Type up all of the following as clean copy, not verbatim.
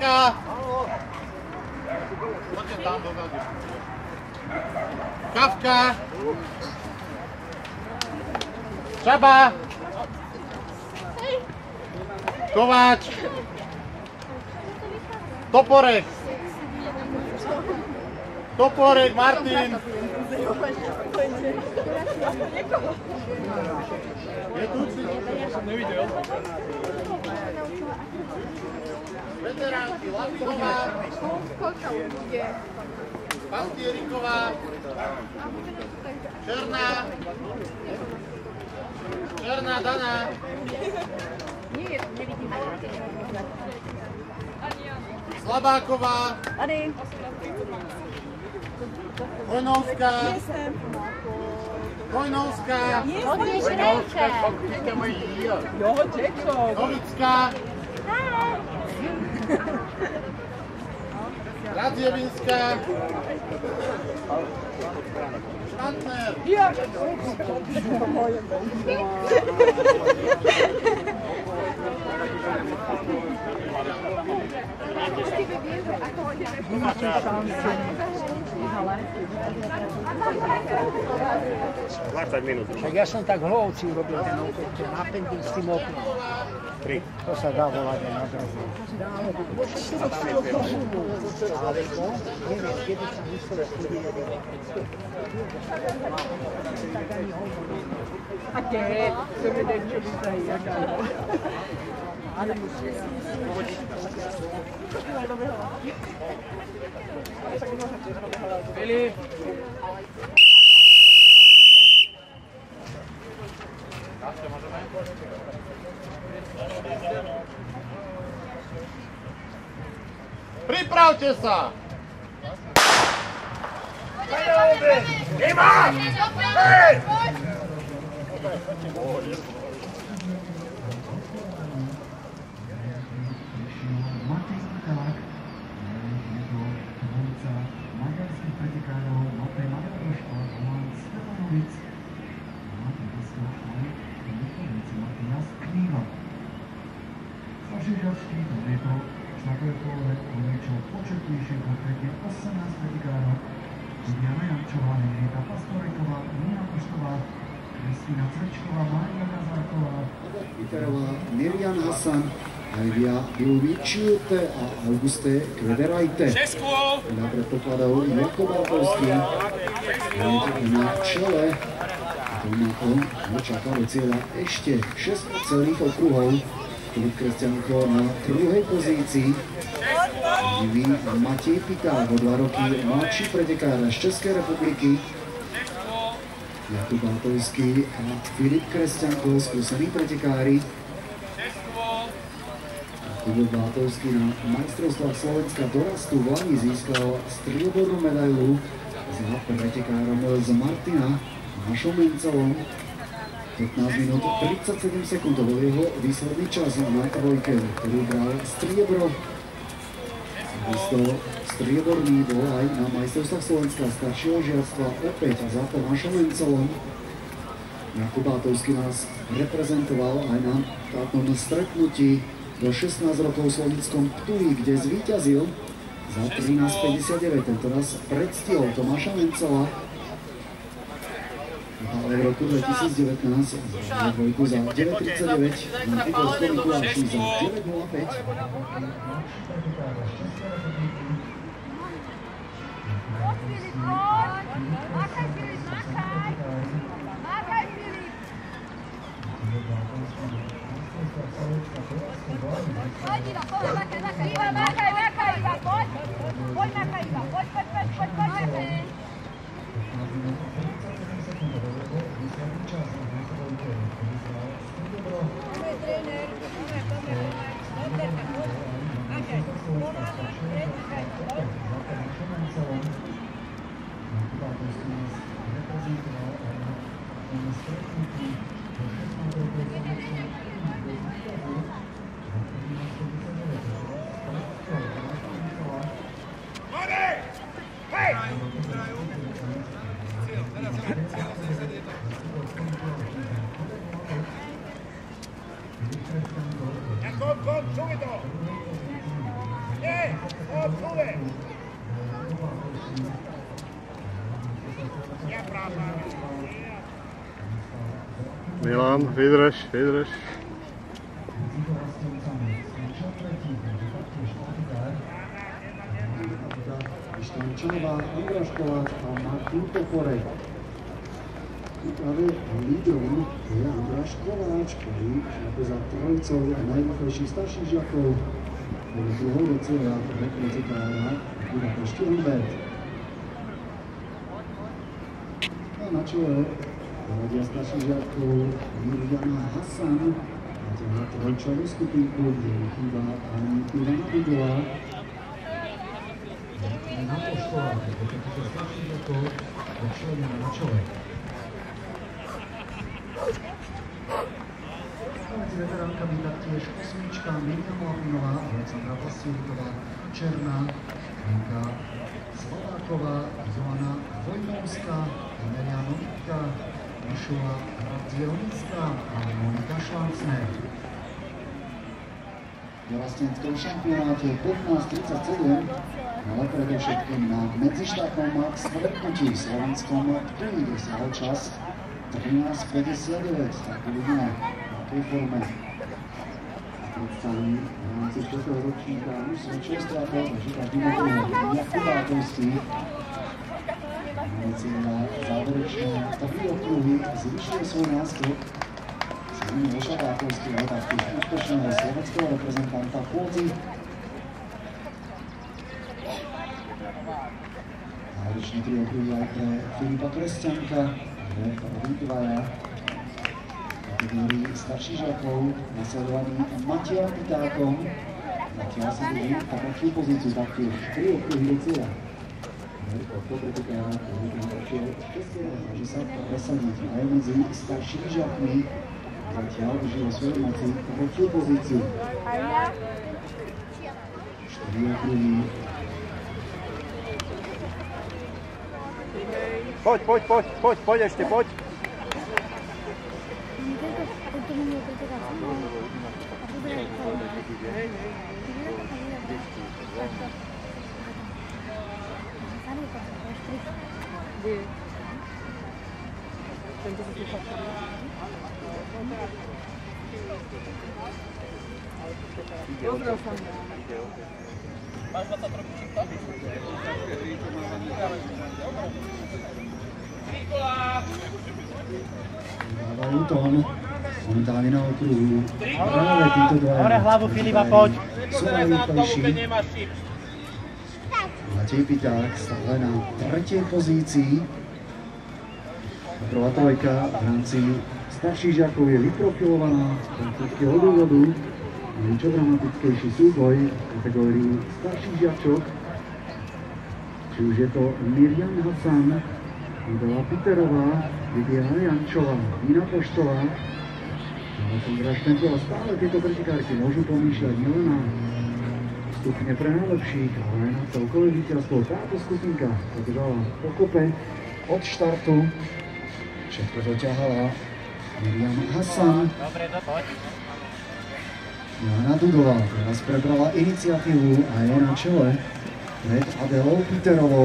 Kafka! Poďte tam dozadu. Kafka! Čaba! Kováč! Toporek! Toporek, Martin! Je tu? Nevidel. Veteránky, Lapiková, Pastieriková, Černá Dana, Slabáková, Hojnovská, Novická, Radziewińska, Štantner, Však ja som tak v Hlovci urobil ten appendix s tým oknom. To sa dá volať aj na drogu. Ale neviem, kedy sa muselo studovať. A keď? To by niečo vyzají, jaká je. Ale musím. Filip! Pripravte sa! Iman! Hej! Mirjan Hasan, Livia Bilovičiute a Auguste Kvederajte. Na predpokladov Jirko Bartovský na čele. Tomákom ho čaká do cieľa ešte 6 celých okruhov. Filip Kresťanko na druhej pozícii. Živý Matej Pikák, o 2 roky mladší pretekár z Českej republiky. Jakub Bartovský a Filip Kresťanko, skúsení pretekári. Jakub Bartovský na majstrovstvách Slovenska dorastu v Lani získal striebornú medailu za pretekárom z Martina Mašom Mencelom. 15 minút 37 sekúnd, to bol jeho výsledný čas na trojke, ktorý bral striebro. Strieborný bol aj na majstrovstvách Slovenska staršieho žiactva opäť za Tomášom Mencelom. Jakub Bartovský nás reprezentoval aj na tátom stretnutí do 16 rokov v Slovinskom Ptuji, kde zvíťazil za 13,59. Tento raz predstihol Tomáša Mencela. Ale v roku 2019 zval dvojku za 9,39, na Igorsko Mikuláši za 9,05. Milan, vydrž, vydrž. Štančanová, Andra Školáč a Martin Toporek. Práve lídrom je Andra Školáč, ktorý šlape za trojicou najrýchlejších starších žiakov. Podľa druhou do cieľa reprezentára Budapešti Humbert. A na čele poradia starších žiakov Mirjana Hasan. Natiahla trojčovú skupinku, kde chýba ani Ivana Dudová. Na poštovách, ako takýchto starších žiakov, členia na čele. Medzi veteránkami taktiež osmička Mirjana Lavinová, Alexandra Vasielková, Černá, Lenka Slováková, Joana Vojnovská, Amelia Novitka, Mišova Radzierovická a Monika Šlancner. V vlastenskom šampionáte 15:37, ale predovšetkým na medzištátnom stretnutí v slovenskom Prix dosiahol čas 13:59, tak uvidíme v akej forme predstaví v rámci 4. ročníka už svedčil strato, takže každý môže Jakub Bákovský. Máme cieľa záverečné 3 okruhy, zvyšuje svoj náskok. Sami Miloša Bákovského, taktiež úspešného slovenského reprezentanta Pôdzi. Záverečné 3 okruhy aj pre Filipa Kresťanka, pre obidvaja kategórii starších žiakov, nasledovaný Matiom Pitákom. Matiaľ sa drží v takú pozíciu, taktiež 3 okruhy do cieľa. To predpokládá, ktorý našiel šťastie, snaží sa presadiť aj medzi staršími žiakmi. Zatiaľ drží vo svojej moci tretiu pozíciu. 4 okruhy. Poď ešte, poď. Dávajú tón, momentálne na okruhu. Práve títo dvaja. Hore hlavu, Filipa, poď. Sú najrýchlejší. Matej Piták stále na 3. pozícii. Prvá trojka v rámci starších žiakov je vyprofilovaná z francúzskeho dôvodu. Niečo dramatickejší súboj v kategórii starších žiačok. Či už je to Mirjan Hasan, Idela Piterová, Lidia Jančová, Nina Poštová, Alexandra Štenková. Stále tieto pretekárky môžu pomýšľať nielen na stupne pre najlepších, ale aj na celkové víťazstvo. Táto skupinka sa držala pokope od štartu. Všetko doťahala Mirjam Hasan. Joana Dudová teraz prebrala iniciatívu a je na čele pred Adelou Piterovou.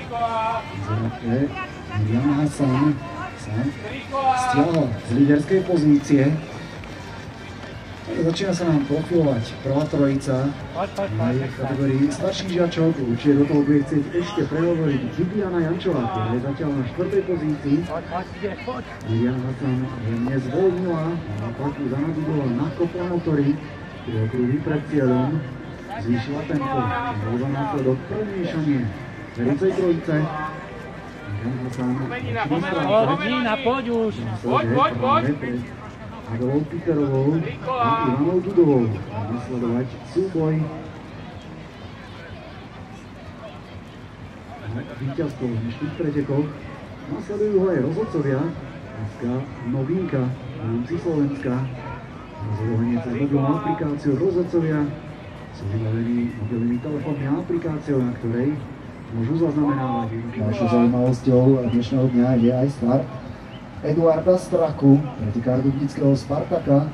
Mirjam Hasan sa stiahol z líderskej pozície. Začína sa nám profilovať prvá trojica aj v kategórii starších žiačok. Určite do toho bude chcieť ešte prehovoriť Juliana Jančová, ktorá je zatiaľ na 4. pozícii. Mirjam Hasan jemne zvolnila a pak Zuzana Dudová nakopla motory, ktorý okruhy pred cieľom zvýšila tempo. Bol za následok prvé miešanie vedúcej trojice. Mirjam Hasan Nina, poď už. Poď. Adelou Piterovou a Ivanou Dudovou. Nasledovať súboj. Víťazstvo v dnešných pretekoch. Nasledujú ho aj rozhodcovia. Dneska novinka v rámci Slovenska. Rozhodovanie cez mobilnú aplikáciu. Rozhodcovia sú vybavení mobilnými telefónmi a aplikáciou, na ktorej môžu zaznamenávať. Ďalšou zaujímavosťou dnešného dňa je aj start Eduarda Straku, pretekár dubnického Spartaka.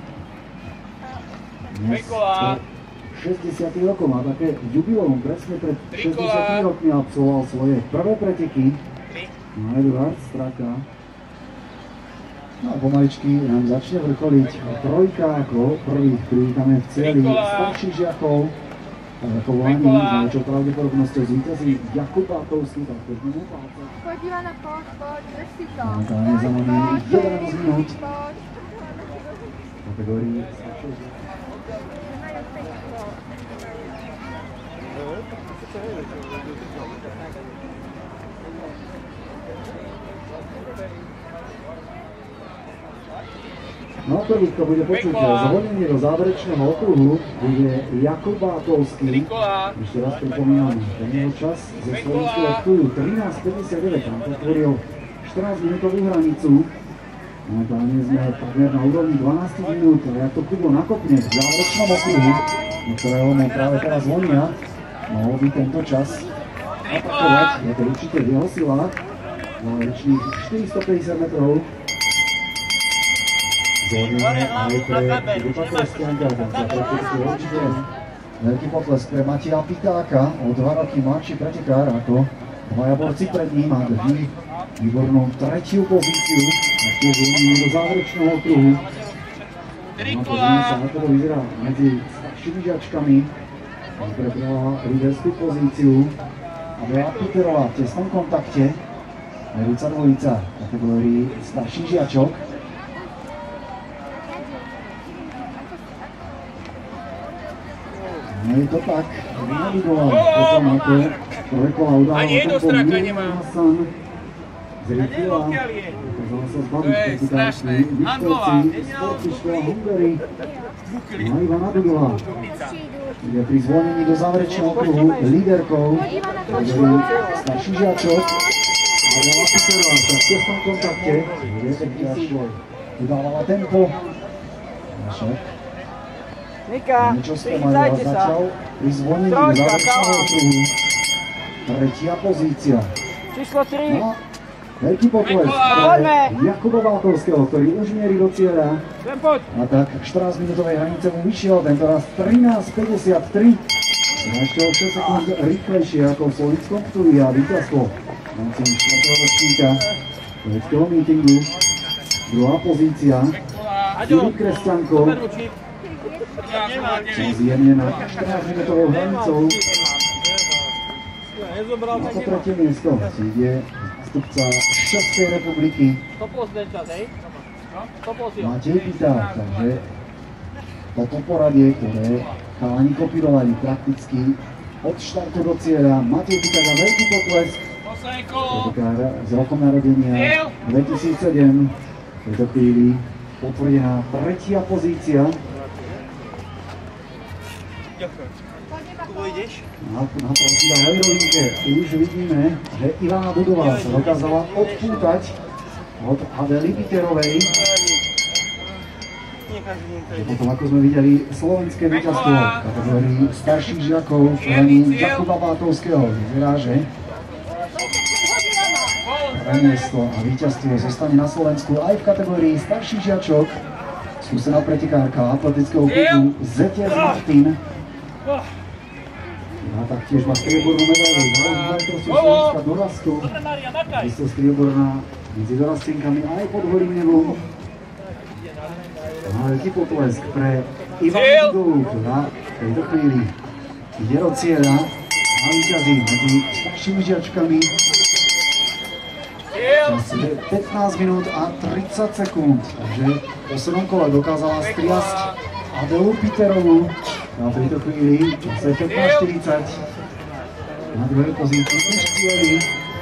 Dnes 60 rokov má také jubileum, presne pred 60 rokmi absolvoval svoje prvé preteky. No Eduard Straka No a pomaličky nám začne vrcholiť trojka, ako prvých privítame v cieli starších žiakov. Ako v Lani, s najväčšou pravdepodobnosťou zvíťazí Jakub Bátovský, tak držíme palce. Pojď Ivana, pojď, drž si to. Momentálne za nami 11 minút v kategórii starších žiakov. No prvýko bude počuť zvolenie do záverečného okruhu, bude Jakub Bátovský. Ešte raz pripomínam, ten jeho čas ze slovenského okruhu 13.59, tam potvoril 14-minútovú hranicu. Momentálne sme takmer na úrovni 12 minút, ale ak to Kubo nakopne v záverečnom okruhu, do ktorého mu práve teraz zvonia, mohol by tento čas atakovať, je to určite v jeho silách, záverečných 450 metrov. Zvolenie aj pre Kuba Kleskianka, tam sa prepustí určite veľký potlesk pre Mateja Pitáka, o 2 roky mladší pretekár ako dvaja borci pred ním a drží výbornú tretiu pozíciu, a tiež zvolenie do záverečného okruhu. Pozrieme sa, ako to vyzerá medzi staršími žiačkami, on prebrala líderskú pozíciu a Bea Piterová v tesnom kontakte, vedúca dvojica v kategórii starších žiačok. No je to tak, Navidoval, potom ako prvé kola udával tempo Miriam Hasan z Rikila, dokázala sa zbaviť pretekárky Vyškovci, Sporty škola Hungary, no Ivana Dudová. Ide pri zvolení do záverečného okruhu líderkou, ktorý starší žiačok, a Bea Piterová sa v tesnom kontakte, kde až udávala tempo. Niečo spomalila, začal pri zvonení do záverečného okruhu. Tretia pozícia. Číslo 3. No, veľký potlesk pre Jakuba Bátovského, ktorý už mierí do cieľa. A tak 14-minútovej hranice mu vyšiel, tentoraz 13.53. Ešte o 6 sekúnd rýchlejšie ako v slovenskom ktúri a víťazstvo v rámci 4. ročníka vedeckého mítingu. Druhá pozícia. Filip Kresťanko. Zjemne na 14-minútovou hranicou. Na to tretie miesto si ide zástupca Českej republiky Matej Piták, takže toto poradie, ktoré chalani kopírovali prakticky od štartu do cieľa. Matej Piták a veľký potlesk, pretekár z rokom narodenia 2007, v tejto chvíli potvrdená tretia pozícia. Na protiľahlej rovinke už vidíme, že Ivana Dudová sa dokázala odpútať od Adely Piterovej. Potom, ako sme videli, slovenské víťazstvo v kategórii starších žiakov v hrani Jakuba Bátovského. Vyzerá, že miesto a víťazstvo zostane na Slovensku aj v kategórii starších žiačok. Skúsená pretekárka atletického klubu ZTS Martin. A taktiež má striebornú medailu v majstrovstve Slovenska dorastu. Takisto strieborná medzi dorastenkami aj pod holým nebom. A veľký potlesk pre Ivanu Dudovú, ktorá v tejto chvíli ide do cieľa a víťazí medzi staršími žiačkami. Čas je 15 minút a 30 sekúnd, takže v poslednom kole dokázala striasť Adelu Piterovú. Na tejto chvíli čas je 15.40. Na druhej pozícii už cieli.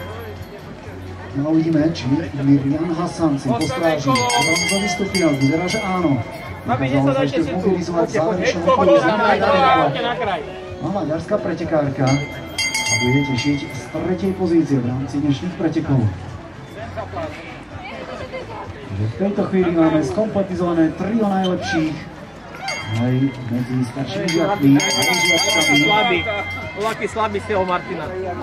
No uvidíme, či Miriam Hasan si postráži bronzový stupňok. Vyzerá, že áno. Dokázala sa ešte zmobilizovať v záverečnom okruhu. Maďarská pretekárka a bude tešiť z tretej pozície v rámci dnešných pretekov. V tejto chvíli máme skompletizované trio najlepších aj medzi staršími žiakmi a žiačkami. Slabý sil Martina.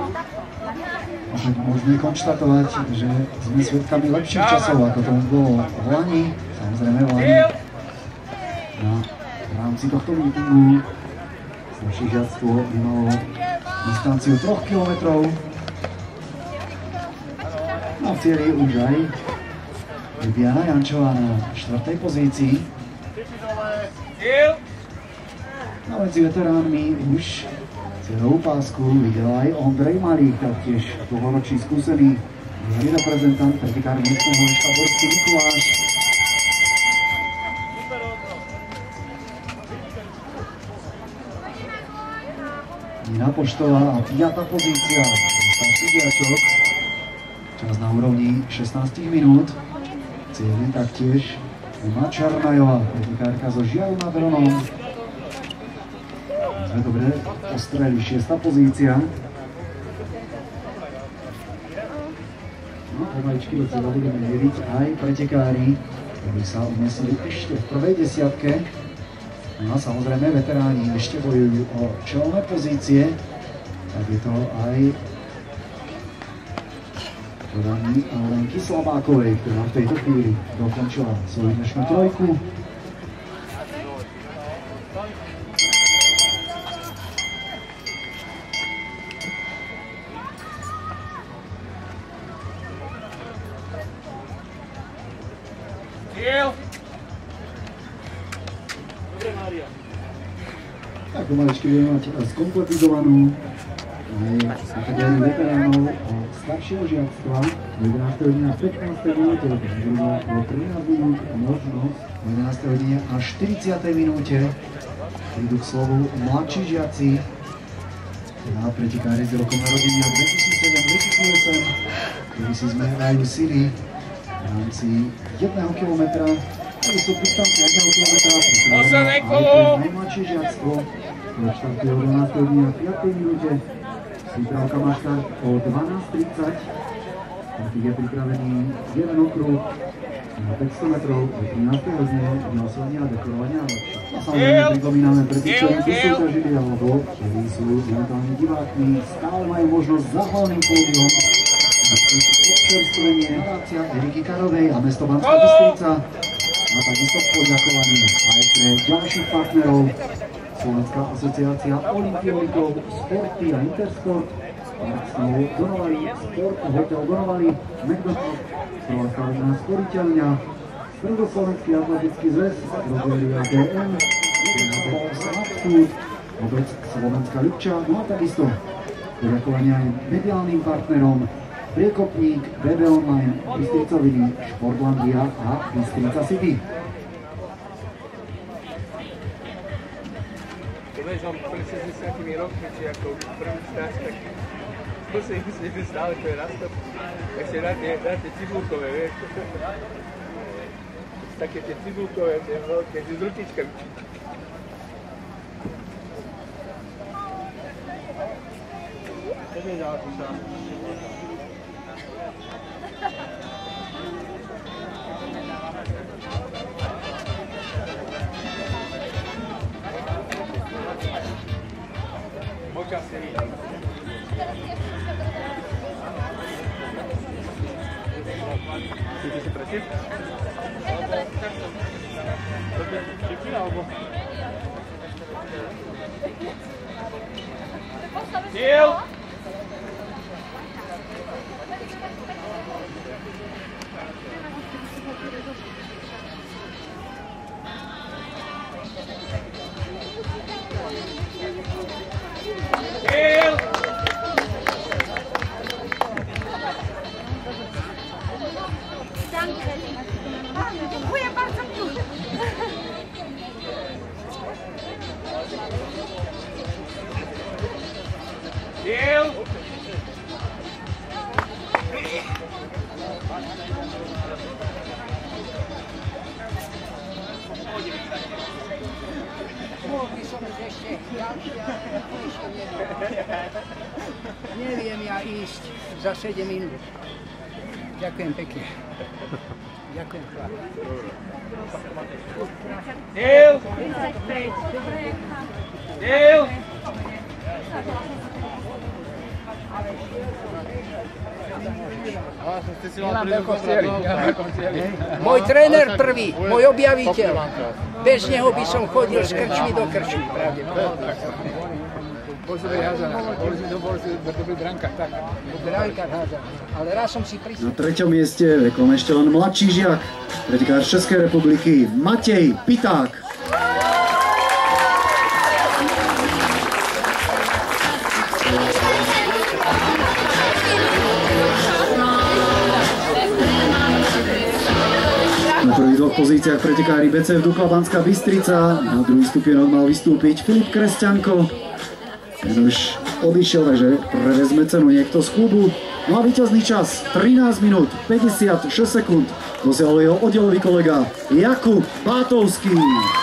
Môžeme konštatovať, že sme svedkami lepších časov, ako tomu bolo v Lani. Samozrejme v Lani. V rámci tohto mítingu staršie žiactvo imalo distanciu 3 km. A v cieli už aj Diana Jančová na 4. pozícii. No medzi veteránmi už cieľovú pásku videl aj Ondrej Malík, taktiež dlhoročný skúsený reprezentant pretekár miestneho Liška Borský Mikuláš. Nina Poštová a 5. pozícia. Starší diačok. Čas na úrovni 16 minút. Cieľi taktiež Ema Čarnajová, pretekárka zo Žiaru nad Hronom. Sme dobre postreli, 6. pozícia. No pomaličky do cieľa budeme viediť aj pretekári, ktorí sa umiestnili ešte v prvej desiatke. No a samozrejme veteráni ešte bojujú o čelné pozície, tak je to aj podaní Lenky Slabákovej, ktorá v tejto chvíli dokončila svoju dnešnú trojku. Tak pomaličky budeme mať skompletizovanú aj kategóriu veteránov a staršieho žiactva. 11. hodine a 15. minúte, zhruba o 13 minút a možnosť o 11. hodine a 40. minúte prídu k slovu mladší žiaci a pretekári s rokom narodenia 2007-2008, ktorí si zmerajú sily v rámci 1 kilometra. To sú distancie 1 kilometra pripravené aj pre najmladšie žiactvo. Štartuje o 12. hodine a 5. minúte. Prípravka má štart o 12:30. Takých je pripravený jeden okruh na 500 metrov o 13. hodine hlasovania a dekorovania. A samozrejme pripomíname pre tých, ktorí súťažili alebo ktorí sú momentálne divákmi, stále majú možnosť za hlavným pódium občerstvenie nadácia Eriky Karovej a mesto Banská Bystrica. A takisto poďakovaní aj pre ďalších partnerov Slovenská asociácia Olympionikov, Sporty a Intersport, Parksnow Donovali, Sport a Hotel Donovali, McDonald's, Slovenská rodná sporiteľňa, Stredoslovenský atletický zväz, Rogeria DM, Food, obec Slovenská Ľubča, no a takisto poďakovania aj mediálnym partnerom Priekopník, BB Online, Bystricoviny, Športlandia a Bystrica City. Vieš, on pred 60 rokmi, či ako prvý stáž, tak to si myslí, že stále to je nastup. Ešte dáte cibulkové, vieš. Také tie cibulkové, tie veľké, s ručičkami. To nie je ďalší sám. Chcete si presiť? Cieľ! Dziękuję bardzo. Mohli som ešte neviem ja ísť za 7 minút. Ďakujem pekne. Ďakujem chlapi. Deal! Deal! Môj tréner prvý, môj objaviteľ. Bez neho by som chodil z krčmy do krčmy. Bol si dobrý házaná, bol si dobrý brankár, tak. Brankár házaná, ale raz som si Na 3. mieste, vekom ešte len mladší žiak, pretekár z Českej republiky Matej Piták. Na prvých 2 pozíciách pretekári BCF Dukla Banská Bystrica, na druhý stupienok mal vystúpiť Filip Kresťanko. Ten už odišiel, takže prevezme cenu niekto z klubu. No a víťazný čas 13 minút 56 sekúnd dosiahol jeho oddielový kolega Jakub Bátovský.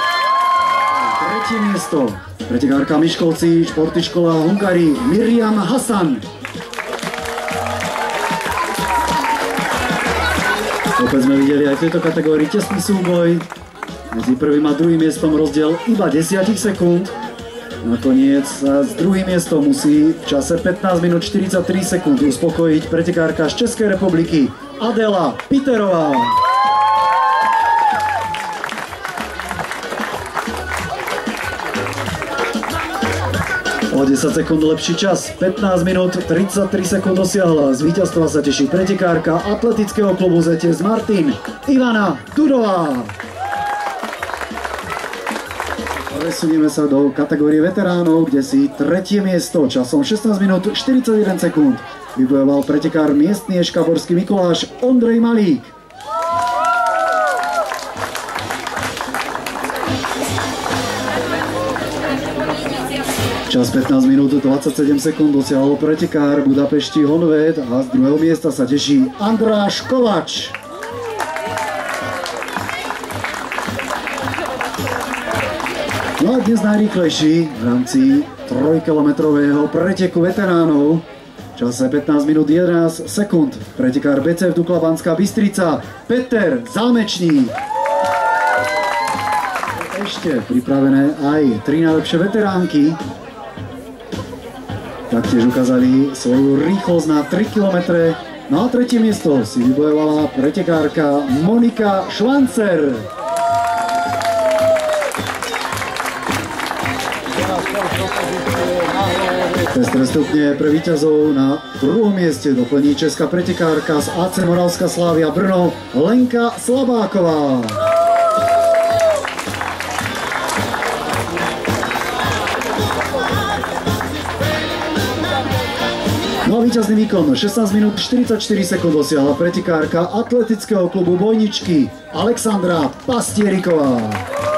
3. miesto pretekárka Miškolci, športy škola Hungary Miriam Hasan. Opäť sme videli aj v tejto kategórii tesný súboj. Medzi prvým a druhým miestom rozdiel iba 10 sekúnd. Nakoniec sa s druhým miestom musí v čase 15 minút 43 sekúnd uspokojiť pretekárka z Českej republiky Adela Piterová. O 10 sekúnd lepší čas, 15 minút 33 sekúnd dosiahla. Z víťazstva sa teší pretekárka atletického klubu ZTS Martin Ivana Dudová. Presunieme sa do kategórie veteránov, kde si 3. miesto časom 16 minút 41 sekúnd vybojoval pretekár miestny Eškaborský Mikuláš Ondrej Malík. Čas 15 minút 27 sekúnd dosiahol pretekár Budapešti Honvéd a z druhého miesta sa teší Andráš Kovač. No a dnes najrýchlejší v rámci 3-kilometrového preteku veteránov v čase 15 minút 11 sekúnd pretekár BCF Dukla Banská Bystrica Peter Zámečník. Ešte pripravené aj 3 najlepšie veteránky. Taktiež ukázali svoju rýchlosť na 3 km. No a 3. miesto si vybojovala pretekárka Monika Švancer. Pestré stupne pre víťazov na 2. mieste doplní česká pretekárka z AC Moravská Slávia Brno Lenka Slabáková. No a víťazný výkon 16 minút 44 sekúnd dosiahla pretekárka atletického klubu Bojničky Alexandra Pastieriková.